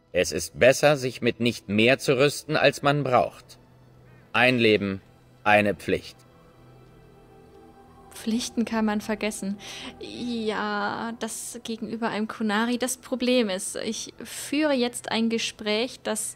Es ist besser, sich mit nicht mehr zu rüsten, als man braucht. Ein Leben, eine Pflicht. Pflichten kann man vergessen. Ja, das gegenüber einem Kunari das Problem ist. Ich führe jetzt ein Gespräch, das...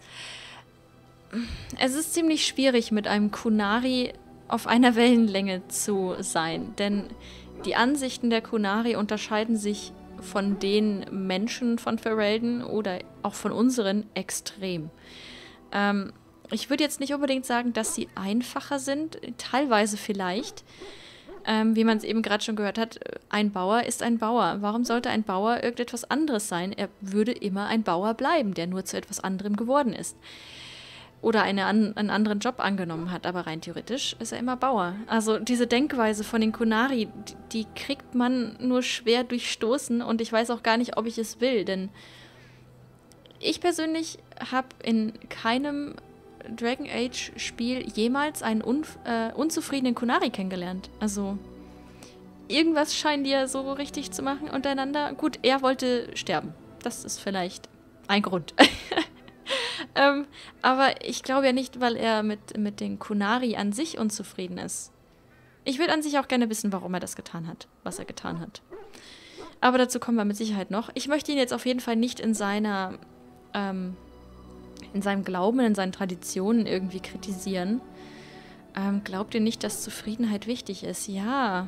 Es ist ziemlich schwierig, mit einem Kunari auf einer Wellenlänge zu sein, denn die Ansichten der Kunari unterscheiden sich von den Menschen von Ferelden oder auch von unseren extrem. Ich würde jetzt nicht unbedingt sagen, dass sie einfacher sind, teilweise vielleicht. Wie man es eben gerade schon gehört hat, ein Bauer ist ein Bauer. Warum sollte ein Bauer irgendetwas anderes sein? Er würde immer ein Bauer bleiben, der nur zu etwas anderem geworden ist. Oder einen anderen Job angenommen hat, aber rein theoretisch ist er immer Bauer. Also diese Denkweise von den Kunari, die kriegt man nur schwer durchstoßen und ich weiß auch gar nicht, ob ich es will, denn ich persönlich habe in keinem Dragon Age Spiel jemals einen unzufriedenen Kunari kennengelernt. Also irgendwas scheinen die ja so richtig zu machen untereinander. Gut, er wollte sterben. Das ist vielleicht ein Grund. Aber ich glaube ja nicht, weil er mit den Kunari an sich unzufrieden ist. Ich würde an sich auch gerne wissen, warum er das getan hat, was er getan hat. Aber dazu kommen wir mit Sicherheit noch. Ich möchte ihn jetzt auf jeden Fall nicht in seinem Glauben, in seinen Traditionen irgendwie kritisieren. Glaubt ihr nicht, dass Zufriedenheit wichtig ist? Ja.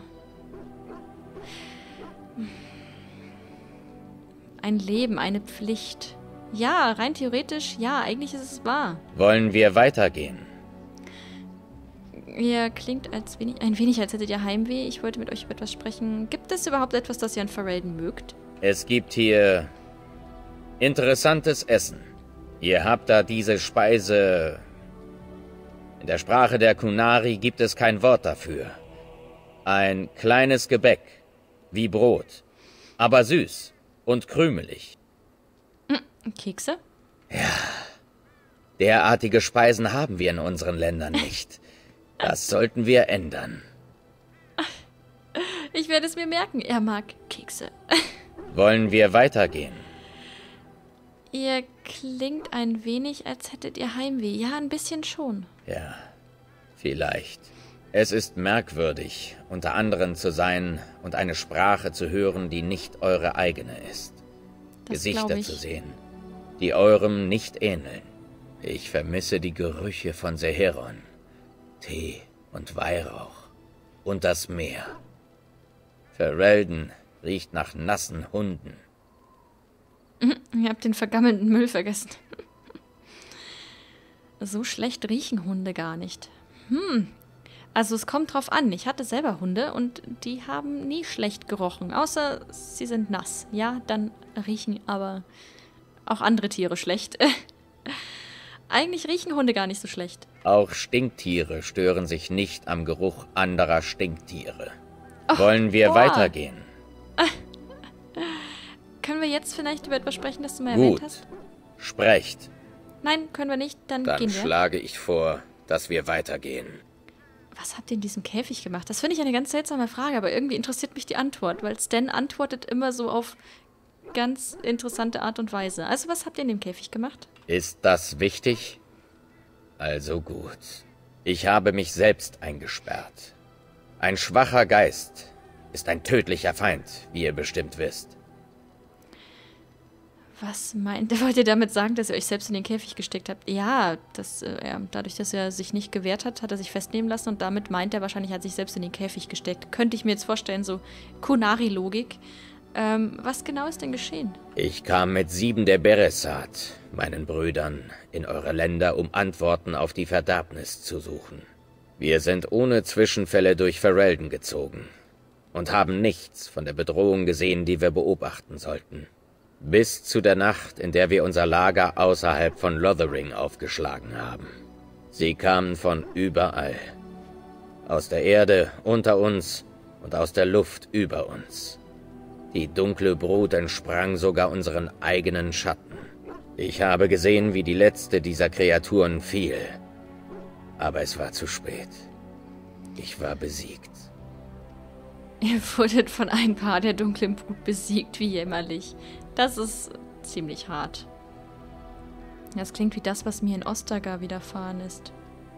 Ein Leben, eine Pflicht. Ja, rein theoretisch, ja, eigentlich ist es wahr. Wollen wir weitergehen? Ihr klingt ein wenig, als hättet ihr Heimweh. Ich wollte mit euch über etwas sprechen. Gibt es überhaupt etwas, das ihr an Ferelden mögt? Es gibt hier interessantes Essen. Ihr habt da diese Speise... In der Sprache der Kunari gibt es kein Wort dafür. Ein kleines Gebäck, wie Brot, aber süß und krümelig. Kekse? Ja, derartige Speisen haben wir in unseren Ländern nicht. Das sollten wir ändern. Ich werde es mir merken, er mag Kekse. Wollen wir weitergehen? Ihr klingt ein wenig, als hättet ihr Heimweh. Ja, ein bisschen schon. Ja, vielleicht. Es ist merkwürdig, unter anderen zu sein und eine Sprache zu hören, die nicht eure eigene ist. Das Gesichter zu sehen, die eurem nicht ähneln. Ich vermisse die Gerüche von Seheron, Tee und Weihrauch und das Meer. Ferelden riecht nach nassen Hunden. Ihr habt den vergammelten Müll vergessen. So schlecht riechen Hunde gar nicht. Also es kommt drauf an. Ich hatte selber Hunde und die haben nie schlecht gerochen. Außer sie sind nass. Ja, dann riechen aber auch andere Tiere schlecht. Eigentlich riechen Hunde gar nicht so schlecht. Auch Stinktiere stören sich nicht am Geruch anderer Stinktiere. Oh, Wollen wir weitergehen? Können wir jetzt vielleicht über etwas sprechen, das du mal erwähnt hast? Gut, sprecht. Nein, können wir nicht, dann Dann gehen wir. schlage ich vor, dass wir weitergehen. Was habt ihr in diesem Käfig gemacht? Das finde ich eine ganz seltsame Frage, aber irgendwie interessiert mich die Antwort, weil Stan antwortet immer so auf ganz interessante Art und Weise. Also, was habt ihr in dem Käfig gemacht? Ist das wichtig? Also gut. Ich habe mich selbst eingesperrt. Ein schwacher Geist ist ein tödlicher Feind, wie ihr bestimmt wisst. Was wollt ihr damit sagen, dass ihr euch selbst in den Käfig gesteckt habt? Ja, dadurch, dass er sich nicht gewehrt hat, hat er sich festnehmen lassen und damit meint er wahrscheinlich, er hat sich selbst in den Käfig gesteckt. Könnte ich mir jetzt vorstellen, so Kunari-Logik. Was genau ist denn geschehen? Ich kam mit 7 der Beresat, meinen Brüdern, in eure Länder, um Antworten auf die Verderbnis zu suchen. Wir sind ohne Zwischenfälle durch Ferelden gezogen und haben nichts von der Bedrohung gesehen, die wir beobachten sollten. Bis zu der Nacht, in der wir unser Lager außerhalb von Lothering aufgeschlagen haben. Sie kamen von überall. Aus der Erde unter uns und aus der Luft über uns. Die dunkle Brut entsprang sogar unseren eigenen Schatten. Ich habe gesehen, wie die letzte dieser Kreaturen fiel. Aber es war zu spät. Ich war besiegt. Ihr wurdet von ein Paar der dunklen Brut besiegt, wie jämmerlich. Das ist ziemlich hart. Das klingt wie das, was mir in Ostagar widerfahren ist.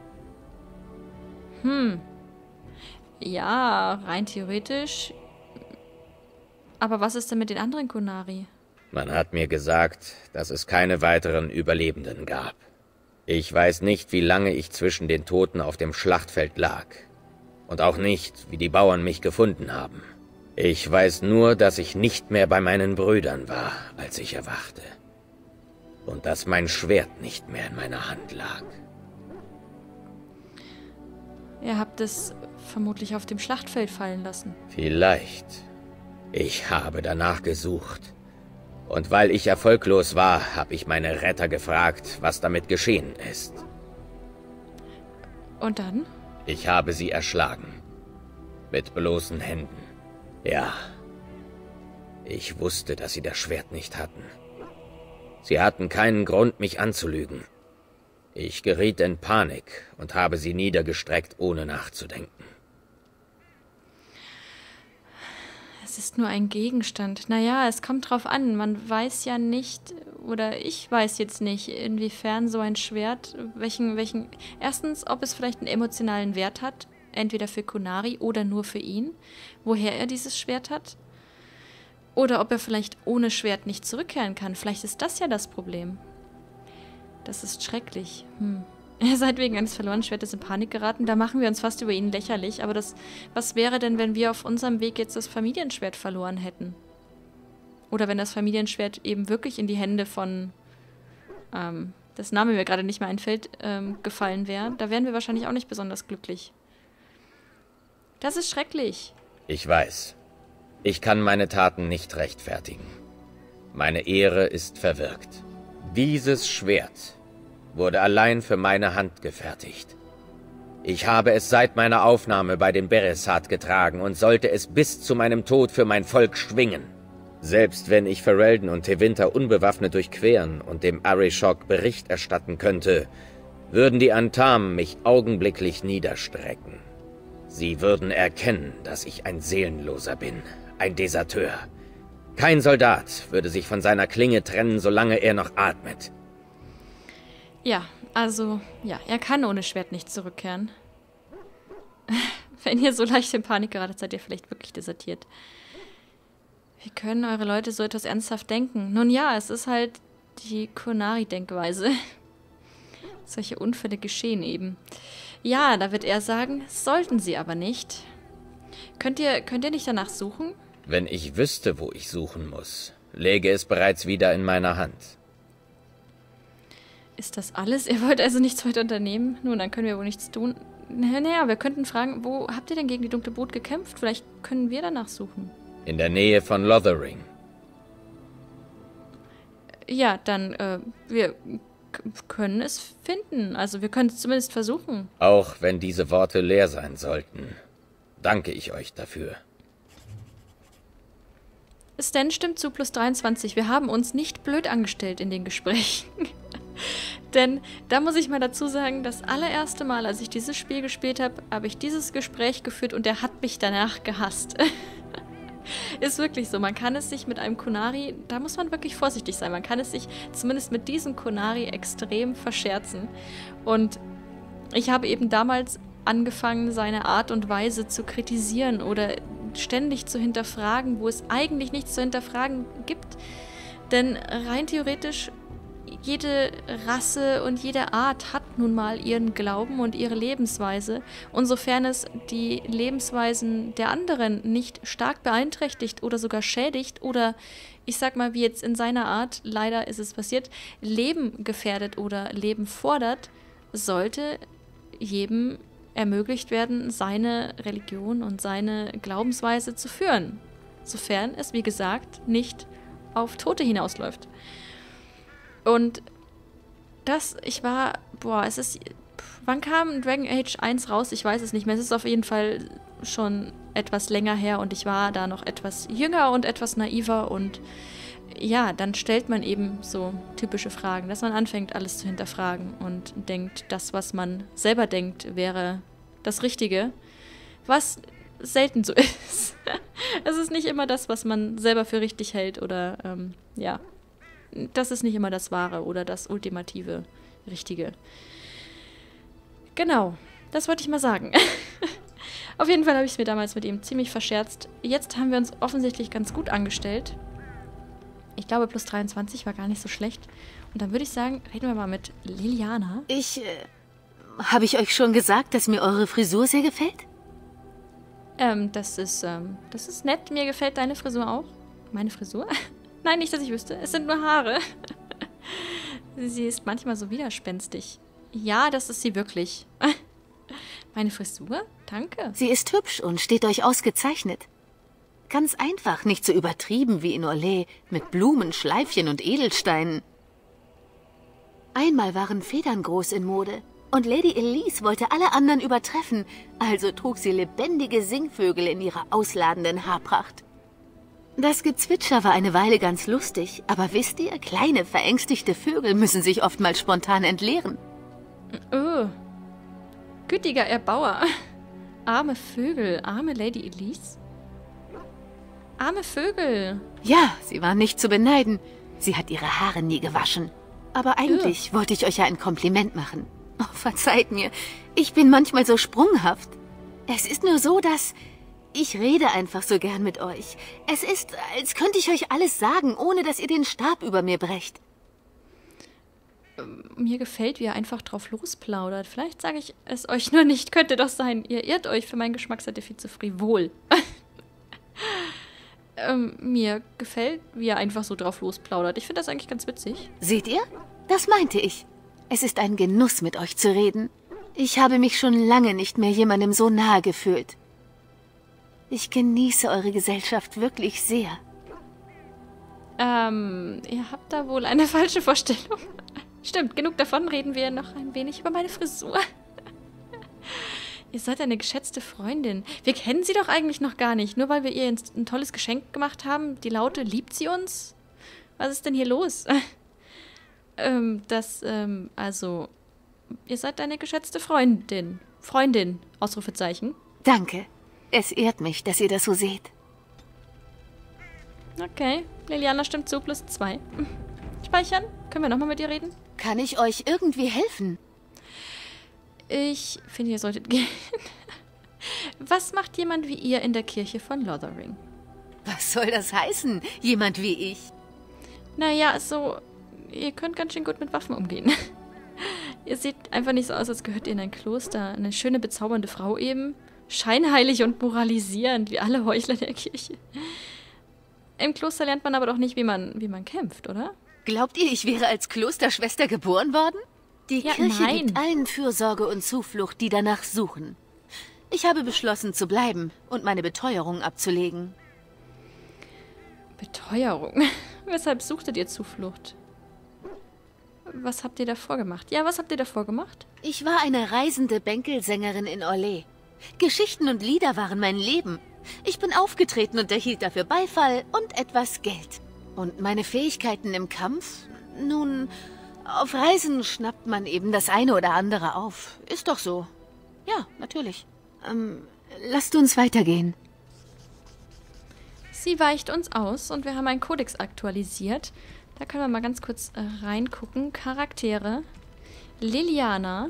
Ja, rein theoretisch. Aber was ist denn mit den anderen Qunari? Man hat mir gesagt, dass es keine weiteren Überlebenden gab. Ich weiß nicht, wie lange ich zwischen den Toten auf dem Schlachtfeld lag. Und auch nicht, wie die Bauern mich gefunden haben. Ich weiß nur, dass ich nicht mehr bei meinen Brüdern war, als ich erwachte. Und dass mein Schwert nicht mehr in meiner Hand lag. Ihr habt es vermutlich auf dem Schlachtfeld fallen lassen. Vielleicht. Ich habe danach gesucht. Und weil ich erfolglos war, habe ich meine Retter gefragt, was damit geschehen ist. Und dann? Ich habe sie erschlagen. Mit bloßen Händen. Ja. Ich wusste, dass sie das Schwert nicht hatten. Sie hatten keinen Grund, mich anzulügen. Ich geriet in Panik und habe sie niedergestreckt, ohne nachzudenken. Es ist nur ein Gegenstand. Naja, es kommt drauf an. Man weiß ja nicht, oder ich weiß jetzt nicht, inwiefern so ein Schwert, erstens, ob es vielleicht einen emotionalen Wert hat, entweder für Qunari oder nur für ihn, woher er dieses Schwert hat. Oder ob er vielleicht ohne Schwert nicht zurückkehren kann. Vielleicht ist das ja das Problem. Das ist schrecklich. Ihr seid wegen eines verlorenen Schwertes in Panik geraten. Da machen wir uns fast über ihn lächerlich. Aber was wäre denn, wenn wir auf unserem Weg jetzt das Familienschwert verloren hätten? Oder wenn das Familienschwert eben wirklich in die Hände von, das Name mir gerade nicht mehr einfällt, gefallen wäre. Da wären wir wahrscheinlich auch nicht besonders glücklich. Das ist schrecklich. Ich weiß. Ich kann meine Taten nicht rechtfertigen. Meine Ehre ist verwirkt. Dieses Schwert wurde allein für meine Hand gefertigt. Ich habe es seit meiner Aufnahme bei den Beresat getragen und sollte es bis zu meinem Tod für mein Volk schwingen. Selbst wenn ich Ferelden und Tevinter unbewaffnet durchqueren und dem Arishok Bericht erstatten könnte, würden die Antamen mich augenblicklich niederstrecken. Sie würden erkennen, dass ich ein Seelenloser bin, ein Deserteur. Kein Soldat würde sich von seiner Klinge trennen, solange er noch atmet. Ja, also, ja, er kann ohne Schwert nicht zurückkehren. Wenn ihr so leicht in Panik geratet, seid ihr vielleicht wirklich desertiert. Wie können eure Leute so etwas ernsthaft denken? Nun ja, es ist halt die Qunari-Denkweise. Solche Unfälle geschehen eben. Ja, da wird er sagen, sollten sie aber nicht. Könnt ihr nicht danach suchen? Wenn ich wüsste, wo ich suchen muss, läge es bereits wieder in meiner Hand. Ist das alles? Ihr wollt also nichts weiter unternehmen? Nun, dann können wir wohl nichts tun. Naja, wir könnten fragen, wo habt ihr denn gegen die dunkle Brut gekämpft? Vielleicht können wir danach suchen. In der Nähe von Lothering. Ja, dann, wir können es finden. Also wir können es zumindest versuchen. Auch wenn diese Worte leer sein sollten, danke ich euch dafür. Stan stimmt zu, +23. Wir haben uns nicht blöd angestellt in den Gesprächen. Denn da muss ich mal dazu sagen, das allererste Mal, als ich dieses Spiel gespielt habe, habe ich dieses Gespräch geführt und er hat mich danach gehasst. Ist wirklich so. Man kann es sich mit einem Qunari, da muss man wirklich vorsichtig sein, man kann es sich zumindest mit diesem Qunari extrem verscherzen. Und ich habe eben damals angefangen, seine Art und Weise zu kritisieren oder ständig zu hinterfragen, wo es eigentlich nichts zu hinterfragen gibt. Denn rein theoretisch, jede Rasse und jede Art hat nun mal ihren Glauben und ihre Lebensweise. Und sofern es die Lebensweisen der anderen nicht stark beeinträchtigt oder sogar schädigt oder, ich sag mal, wie jetzt in seiner Art, leider ist es passiert, Leben gefährdet oder Leben fordert, sollte jedem ermöglicht werden, seine Religion und seine Glaubensweise zu führen. Sofern es, wie gesagt, nicht auf Tote hinausläuft. Und wann kam Dragon Age 1 raus? Ich weiß es nicht mehr. Es ist auf jeden Fall schon etwas länger her und ich war da noch etwas jünger und etwas naiver und ja, dann stellt man eben so typische Fragen, dass man anfängt, alles zu hinterfragen und denkt, das, was man selber denkt, wäre das Richtige, was selten so ist. Es ist nicht immer das, was man selber für richtig hält oder, ja. das ist nicht immer das Wahre oder das ultimative Richtige. Genau, das wollte ich mal sagen. Auf jeden Fall habe ich es mir damals mit ihm ziemlich verscherzt. Jetzt haben wir uns offensichtlich ganz gut angestellt. Ich glaube, plus 23 war gar nicht so schlecht. Und dann würde ich sagen, reden wir mal mit Liliana. Habe ich euch schon gesagt, dass mir eure Frisur sehr gefällt? Das ist nett. Mir gefällt deine Frisur auch. Meine Frisur? Nein, nicht, dass ich wüsste. Es sind nur Haare. Sie ist manchmal so widerspenstig. Ja, das ist sie wirklich. Meine Frisur? Danke. Sie ist hübsch und steht euch ausgezeichnet. Ganz einfach, nicht so übertrieben wie in Orlais, mit Blumen, Schleifchen und Edelsteinen. Einmal waren Federn groß in Mode und Lady Elise wollte alle anderen übertreffen, also trug sie lebendige Singvögel in ihrer ausladenden Haarpracht. Das Gezwitscher war eine Weile ganz lustig, aber wisst ihr, kleine, verängstigte Vögel müssen sich oftmals spontan entleeren. Oh. Gütiger Erbauer. Arme Vögel, arme Lady Elise. Arme Vögel. Ja, sie waren nicht zu beneiden. Sie hat ihre Haare nie gewaschen. Aber eigentlich wollte ich euch ja ein Kompliment machen. Oh, verzeiht mir, ich bin manchmal so sprunghaft. Es ist nur so, dass... Ich rede einfach so gern mit euch. Es ist, als könnte ich euch alles sagen, ohne dass ihr den Stab über mir brecht. Mir gefällt, wie ihr einfach drauf losplaudert. Vielleicht sage ich es euch nur nicht. Könnte doch sein. Ihr irrt euch. Für meinen Geschmack seid ihr viel zu frivol. Mir gefällt, wie ihr einfach so drauf losplaudert. Ich finde das eigentlich ganz witzig. Seht ihr? Das meinte ich. Es ist ein Genuss, mit euch zu reden. Ich habe mich schon lange nicht mehr jemandem so nahe gefühlt. Ich genieße eure Gesellschaft wirklich sehr. Ihr habt da wohl eine falsche Vorstellung. Stimmt, genug davon, reden wir noch ein wenig über meine Frisur. Ihr seid eine geschätzte Freundin. Wir kennen sie doch eigentlich noch gar nicht, nur weil wir ihr ein tolles Geschenk gemacht haben. Die Laute, liebt sie uns? Was ist denn hier los? Also, ihr seid eine geschätzte Freundin. Freundin, Ausrufezeichen. Danke. Es ehrt mich, dass ihr das so seht. Okay, Liliana stimmt zu, plus 2. Speichern? Können wir nochmal mit ihr reden? Kann ich euch irgendwie helfen? Ich finde, ihr solltet gehen. Was macht jemand wie ihr in der Kirche von Lothering? Was soll das heißen, jemand wie ich? Naja, so, ihr könnt ganz schön gut mit Waffen umgehen. Ihr seht einfach nicht so aus, als gehört ihr in ein Kloster. Eine schöne, bezaubernde Frau eben. Scheinheilig und moralisierend, wie alle Heuchler der Kirche. Im Kloster lernt man aber doch nicht, wie man kämpft, oder? Glaubt ihr, ich wäre als Klosterschwester geboren worden? Die Kirche gibt allen Fürsorge und Zuflucht, die danach suchen. Ich habe beschlossen zu bleiben und meine Beteuerung abzulegen. Beteuerung? Weshalb suchtet ihr Zuflucht? Was habt ihr davor gemacht? Ja, was habt ihr davor gemacht? Ich war eine reisende Bänkelsängerin in Orlais. Geschichten und Lieder waren mein Leben. Ich bin aufgetreten und erhielt dafür Beifall und etwas Geld. Und meine Fähigkeiten im Kampf? Nun, auf Reisen schnappt man eben das eine oder andere auf. Ist doch so. Ja, natürlich. Lasst uns weitergehen. Sie weicht uns aus und wir haben einen Kodex aktualisiert. Da können wir mal ganz kurz reingucken. Charaktere. Liliana.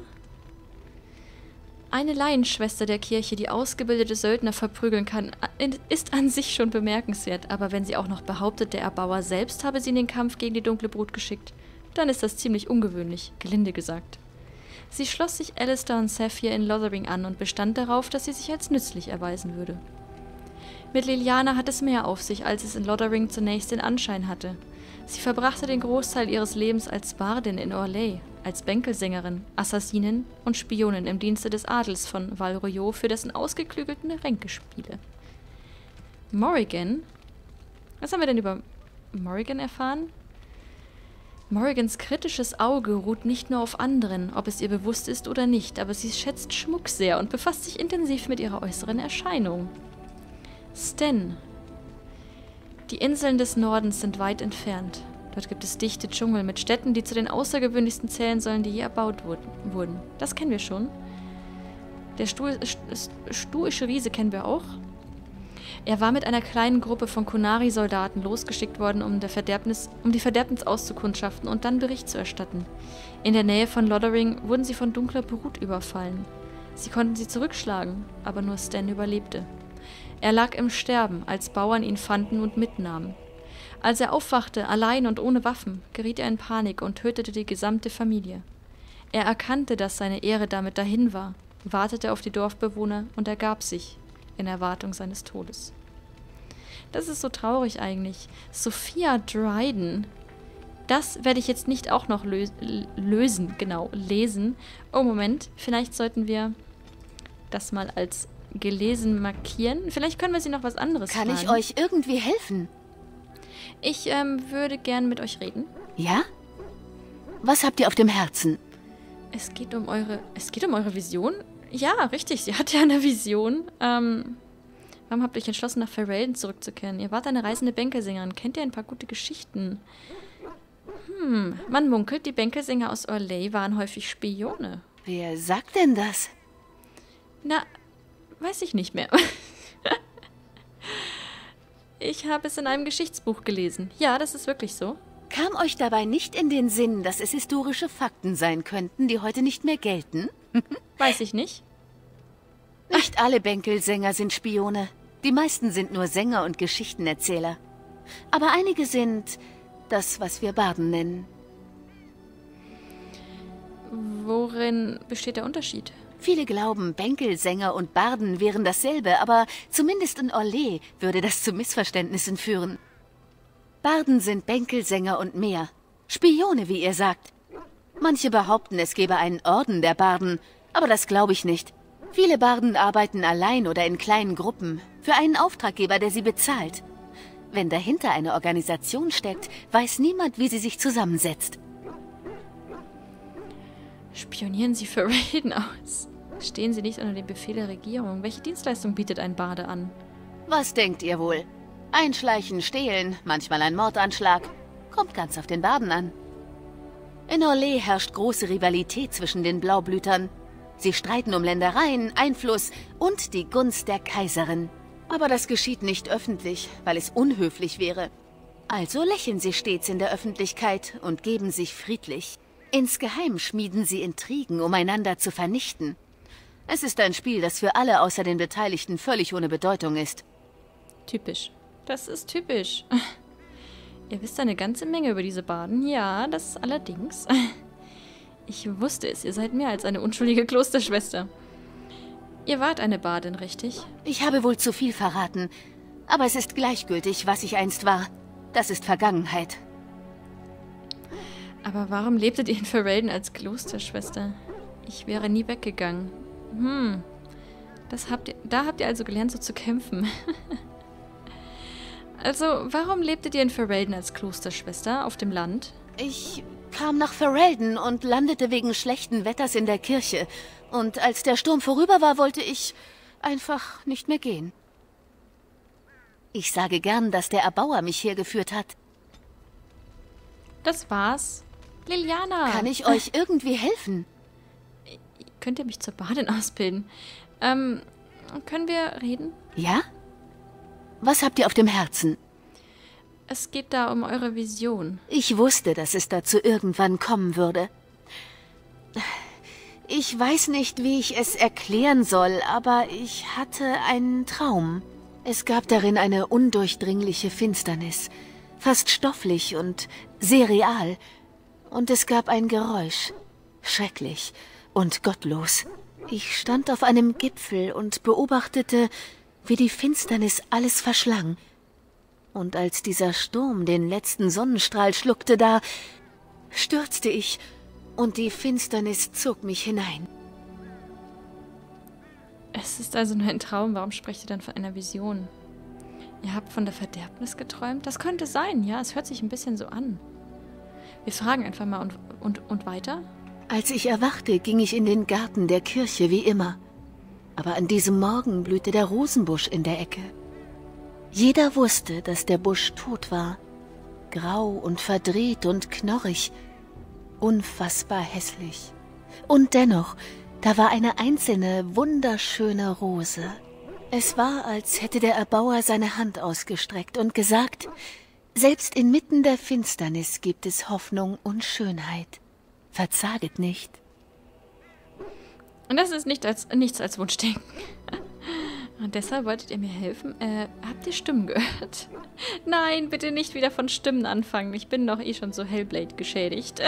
Eine Laienschwester der Kirche, die ausgebildete Söldner verprügeln kann, ist an sich schon bemerkenswert. Aber wenn sie auch noch behauptet, der Erbauer selbst habe sie in den Kampf gegen die dunkle Brut geschickt, dann ist das ziemlich ungewöhnlich, gelinde gesagt. Sie schloss sich Alistair und Saphir in Lothering an und bestand darauf, dass sie sich als nützlich erweisen würde. Mit Liliana hat es mehr auf sich, als es in Lothering zunächst den Anschein hatte. Sie verbrachte den Großteil ihres Lebens als Bardin in Orlais, als Bänkelsängerin, Assassinin und Spionin im Dienste des Adels von Val Royeaux für dessen ausgeklügelten Ränkespiele. Morrigan? Was haben wir denn über Morrigan erfahren? Morrigans kritisches Auge ruht nicht nur auf anderen, ob es ihr bewusst ist oder nicht, aber sie schätzt Schmuck sehr und befasst sich intensiv mit ihrer äußeren Erscheinung. Sten. Die Inseln des Nordens sind weit entfernt. Dort gibt es dichte Dschungel mit Städten, die zu den außergewöhnlichsten zählen sollen, die je erbaut wurden. Das kennen wir schon. Der stoische Riese kennen wir auch. Er war mit einer kleinen Gruppe von Qunari-Soldaten losgeschickt worden, um die Verderbnis auszukundschaften und dann Bericht zu erstatten. In der Nähe von Lothering wurden sie von dunkler Brut überfallen. Sie konnten sie zurückschlagen, aber nur Stan überlebte. Er lag im Sterben, als Bauern ihn fanden und mitnahmen. Als er aufwachte, allein und ohne Waffen, geriet er in Panik und tötete die gesamte Familie. Er erkannte, dass seine Ehre damit dahin war, wartete auf die Dorfbewohner und ergab sich, in Erwartung seines Todes. Das ist so traurig eigentlich. Sophia Dryden. Das werde ich jetzt nicht auch noch lesen. Oh, Moment. Vielleicht sollten wir das mal als gelesen markieren. Vielleicht können wir sie noch was anderes fragen. Kann ich euch irgendwie helfen? Ich würde gern mit euch reden. Ja? Was habt ihr auf dem Herzen? Es geht um eure Vision? Ja, richtig. Sie hat ja eine Vision. Warum habt ihr euch entschlossen, nach Ferelden zurückzukehren? Ihr wart eine reisende Bänkelsingerin. Kennt ihr ein paar gute Geschichten? Man munkelt, die Bänkelsänger aus Orlais waren häufig Spione. Wer sagt denn das? Na, weiß ich nicht mehr. Ich habe es in einem Geschichtsbuch gelesen. Ja, das ist wirklich so. Kam euch dabei nicht in den Sinn, dass es historische Fakten sein könnten, die heute nicht mehr gelten? Weiß ich nicht. Nicht alle Bänkelsänger sind Spione. Die meisten sind nur Sänger und Geschichtenerzähler. Aber einige sind das, was wir Barden nennen. Worin besteht der Unterschied? Viele glauben, Bänkelsänger und Barden wären dasselbe, aber zumindest in Orlais würde das zu Missverständnissen führen. Barden sind Bänkelsänger und mehr. Spione, wie ihr sagt. Manche behaupten, es gebe einen Orden der Barden, aber das glaube ich nicht. Viele Barden arbeiten allein oder in kleinen Gruppen, für einen Auftraggeber, der sie bezahlt. Wenn dahinter eine Organisation steckt, weiß niemand, wie sie sich zusammensetzt. Spionieren Sie für Raiden aus? Stehen Sie nicht unter dem Befehl der Regierung? Welche Dienstleistung bietet ein Barde an? Was denkt ihr wohl? Einschleichen, stehlen, manchmal ein Mordanschlag. Kommt ganz auf den Barden an. In Orlais herrscht große Rivalität zwischen den Blaublütern. Sie streiten um Ländereien, Einfluss und die Gunst der Kaiserin. Aber das geschieht nicht öffentlich, weil es unhöflich wäre. Also lächeln sie stets in der Öffentlichkeit und geben sich friedlich. Insgeheim schmieden sie Intrigen, um einander zu vernichten. Es ist ein Spiel, das für alle außer den Beteiligten völlig ohne Bedeutung ist. Typisch. Das ist typisch. Ihr wisst eine ganze Menge über diese Barden. Ja, das allerdings. Ich wusste es, ihr seid mehr als eine unschuldige Klosterschwester. Ihr wart eine Bardin, richtig? Ich habe wohl zu viel verraten. Aber es ist gleichgültig, was ich einst war. Das ist Vergangenheit. Aber warum lebtet ihr in Ferelden als Klosterschwester? Ich wäre nie weggegangen. Da habt ihr also gelernt, so zu kämpfen. Also, warum lebtet ihr in Ferelden als Klosterschwester auf dem Land? Ich kam nach Ferelden und landete wegen schlechten Wetters in der Kirche. Und als der Sturm vorüber war, wollte ich einfach nicht mehr gehen. Ich sage gern, dass der Erbauer mich hergeführt hat. Das war's. Liliana! Kann ich euch irgendwie helfen? Könnt ihr mich zur Bardin ausbilden? Können wir reden? Ja? Was habt ihr auf dem Herzen? Es geht da um eure Vision. Ich wusste, dass es dazu irgendwann kommen würde. Ich weiß nicht, wie ich es erklären soll, aber ich hatte einen Traum. Es gab darin eine undurchdringliche Finsternis, fast stofflich und sehr real. Und es gab ein Geräusch, schrecklich und gottlos. Ich stand auf einem Gipfel und beobachtete, wie die Finsternis alles verschlang. Und als dieser Sturm den letzten Sonnenstrahl schluckte, da stürzte ich und die Finsternis zog mich hinein. Es ist also nur ein Traum. Warum sprecht ihr dann von einer Vision? Ihr habt von der Verderbnis geträumt? Das könnte sein, ja. Es hört sich ein bisschen so an. Wir fragen einfach mal und weiter. Als ich erwachte, ging ich in den Garten der Kirche wie immer. Aber an diesem Morgen blühte der Rosenbusch in der Ecke. Jeder wusste, dass der Busch tot war. Grau und verdreht und knorrig. Unfassbar hässlich. Und dennoch, da war eine einzelne, wunderschöne Rose. Es war, als hätte der Erbauer seine Hand ausgestreckt und gesagt, selbst inmitten der Finsternis gibt es Hoffnung und Schönheit. Verzaget nicht. Und das ist nichts als Wunschdenken. Und deshalb wolltet ihr mir helfen? Habt ihr Stimmen gehört? Nein, bitte nicht wieder von Stimmen anfangen. Ich bin doch eh schon so Hellblade geschädigt.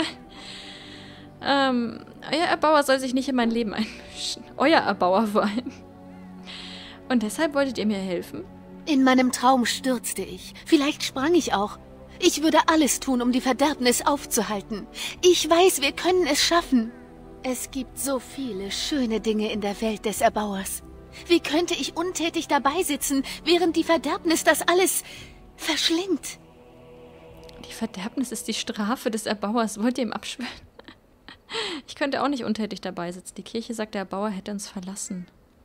Euer Erbauer soll sich nicht in mein Leben einmischen. Euer Erbauer vor allem. Und deshalb wolltet ihr mir helfen? In meinem Traum stürzte ich. Vielleicht sprang ich auch. Ich würde alles tun, um die Verderbnis aufzuhalten. Ich weiß, wir können es schaffen. Es gibt so viele schöne Dinge in der Welt des Erbauers. Wie könnte ich untätig dabei sitzen, während die Verderbnis das alles verschlingt? Die Verderbnis ist die Strafe des Erbauers. Wollt ihr ihm abschwören? Ich könnte auch nicht untätig dabei sitzen. Die Kirche sagt, der Erbauer hätte uns verlassen.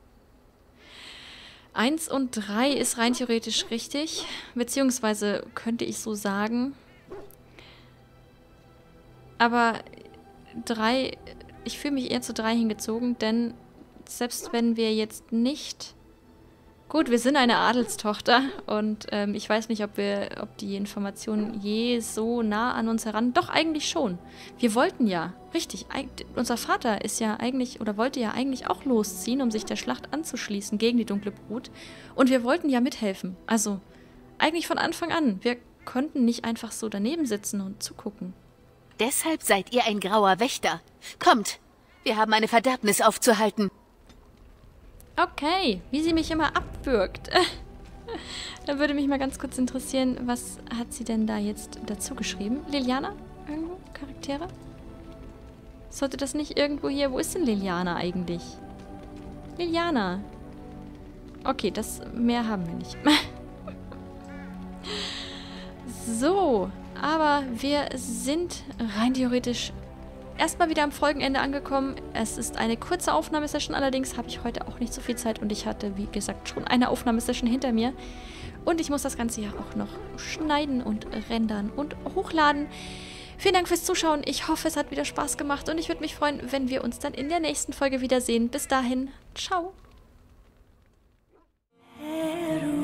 1 und 3 ist rein theoretisch richtig. Beziehungsweise könnte ich so sagen. Aber 3, ich fühle mich eher zu 3 hingezogen, denn selbst wenn wir jetzt nicht... Gut, wir sind eine Adelstochter und ich weiß nicht, ob die Informationen je so nah an uns heran... Doch, eigentlich schon. Wir wollten ja, richtig, unser Vater ist ja eigentlich, oder wollte ja eigentlich auch losziehen, um sich der Schlacht anzuschließen gegen die Dunkle Brut. Und wir wollten ja mithelfen. Also, eigentlich von Anfang an. Wir konnten nicht einfach so daneben sitzen und zugucken. Deshalb seid ihr ein grauer Wächter. Kommt, wir haben eine Verderbnis aufzuhalten. Okay, wie sie mich immer abwürgt. Da würde mich mal ganz kurz interessieren, was hat sie denn da jetzt dazu geschrieben? Liliana? Irgendwo? Charaktere? Sollte das nicht irgendwo hier... Wo ist denn Liliana eigentlich? Liliana. Okay, das mehr haben wir nicht. So, aber wir sind rein theoretisch erstmal wieder am Folgenende angekommen. Es ist eine kurze Aufnahmesession, allerdings habe ich heute auch nicht so viel Zeit und ich hatte, wie gesagt, schon eine Aufnahmesession hinter mir. Und ich muss das Ganze ja auch noch schneiden und rendern und hochladen. Vielen Dank fürs Zuschauen. Ich hoffe, es hat wieder Spaß gemacht und ich würde mich freuen, wenn wir uns dann in der nächsten Folge wiedersehen. Bis dahin, ciao.